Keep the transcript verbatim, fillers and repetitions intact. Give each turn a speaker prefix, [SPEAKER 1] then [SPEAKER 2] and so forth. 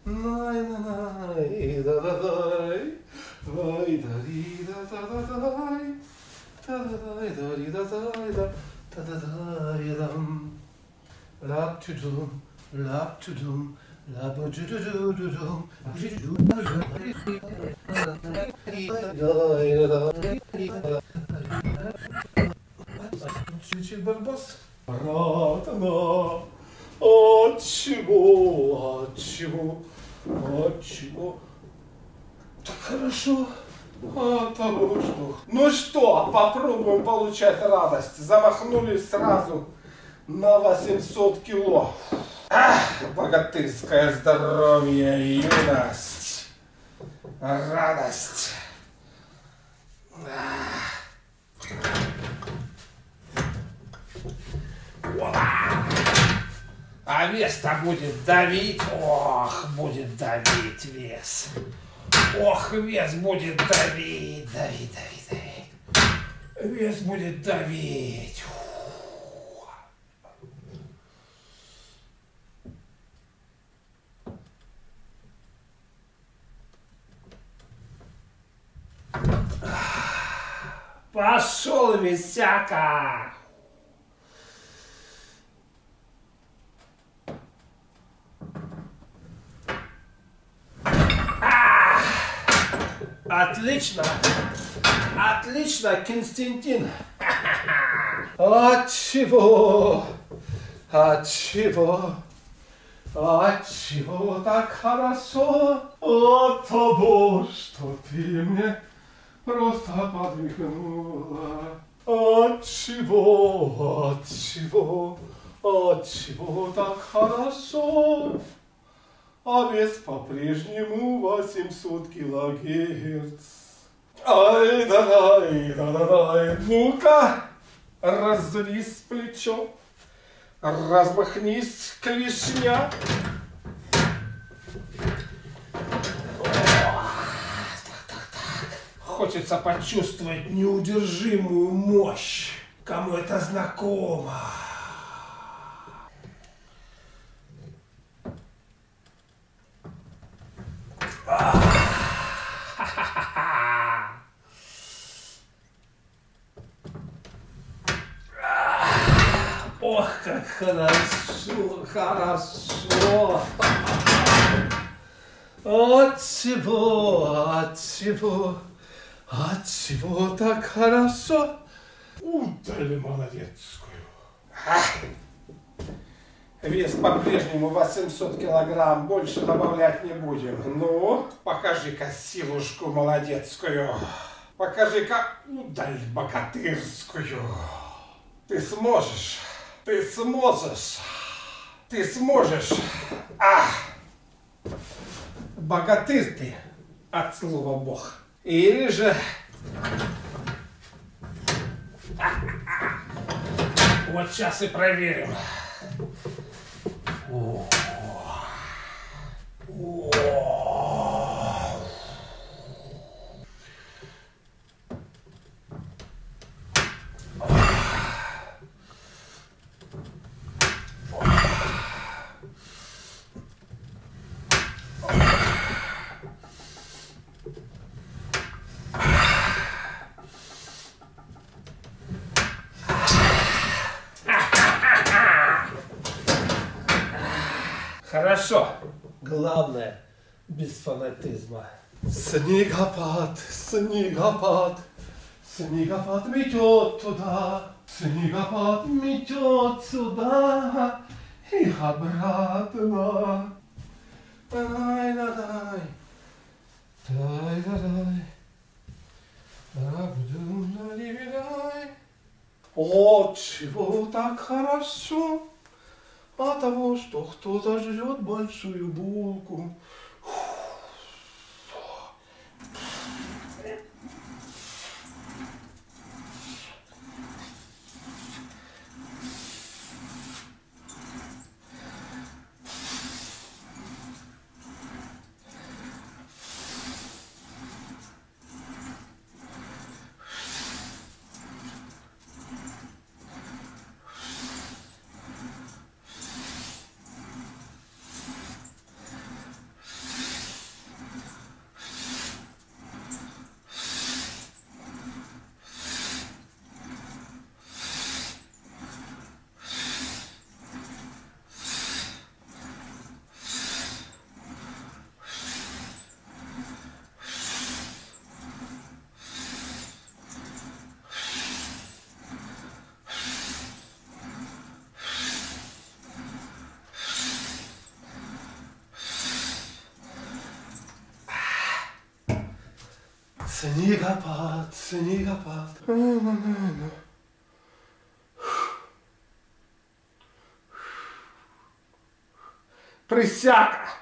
[SPEAKER 1] Най-най, да-да-дай, ай-да-ри-да-да-да-дай, да-да-дай-да-ри-да-дай-да, да-да-дай-дам. Lap-to-dum, lap-to-dum, lap-to-do-do-do-dum, Чуть-чуть барбос. Братана, от чего, от чего, от чего? Так хорошо. От того, что... Ну что, попробуем получать радость. Замахнулись сразу на восемьсот кило. Ах, богатырское здоровье, юность, радость. А вес-то будет давить, ох, будет давить вес. Ох, вес будет давить, давить, давить, давить. Вес будет давить. Пошел, висяка! А! Отлично! Отлично, Константин! От чего? От чего? От чего так хорошо? От того, что ты мне просто подвигнула. От чего, от чего, от чего так хорошо? А вес по-прежнему восемьсот килогерц. Ай, да-дай, да-да-дай. Ну-ка, разрись плечо, размахнись, клешня. Хочется почувствовать неудержимую мощь. Кому это знакомо? Ох, как хорошо, хорошо. От чего, от чего? От чего так хорошо? Удали молодецкую. Вес по-прежнему восемьсот килограмм, больше добавлять не будем. Ну, покажи-ка силушку молодецкую. Покажи-ка удаль богатырскую. Ты сможешь, ты сможешь, ты сможешь. А! Богатырь ты, от слова Бог. Или же... Вот сейчас и проверим. О, о. Хорошо. Главное, без фанатизма. Снегопад, снегопад, снегопад метет туда, снегопад метет сюда и обратно. Дай-дай-дай, дай-дай-дай, дай-дай-дай. От чего так хорошо? От того, что кто-то жрет большую булку.
[SPEAKER 2] Снегопад, снегопад. Присяка.